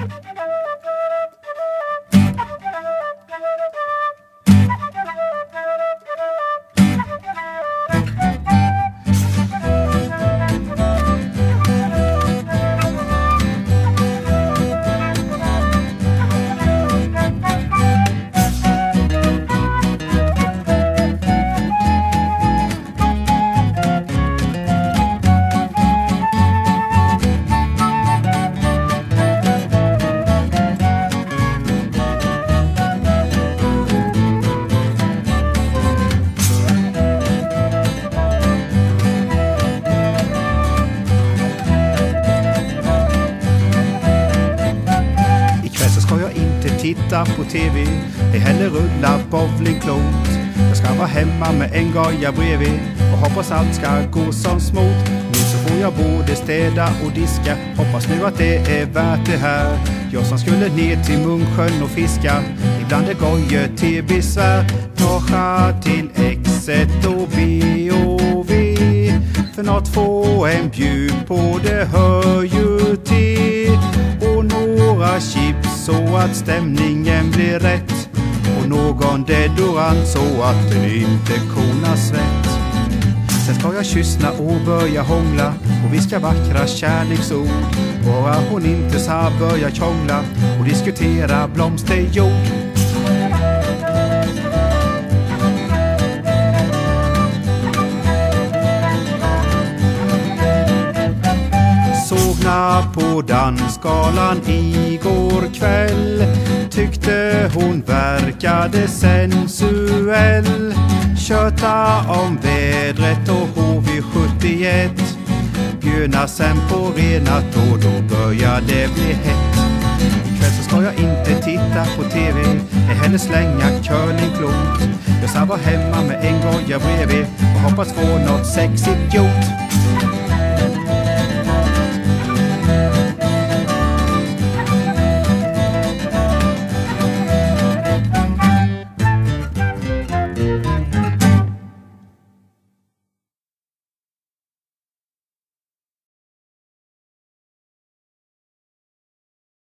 Titta på TV, det heller rulla bowlingklot. Jag ska vara hemma med en goja bredvid och hoppas allt ska gå som smort. Nu så får jag både städa och diska, hoppas nu att det är värt det här. Jag som skulle ner till Munksjön och fiska, ibland är gojor till besvär. Torra till X1 och B och V, för något få en bjud på, det hör ju till. Och några chips så att stämningen blir rätt, och någon deodorant så att den inte konar svett. Sen ska jag kyssna och börja hångla och viska vackra kärleksord, bara hon inte så börja tjongla och diskutera blomsterjord. Sågna på dansskalan igår kväll, tyckte hon verkade sensuell. Köta om vädret och HV71, bjöna sen på renat och då börjar det bli hett. Ikväll så ska jag inte titta på TV, heller slänga curlingklot. Jag ska vara hemma med en goja bredvid och hoppas få något sexigt gjort.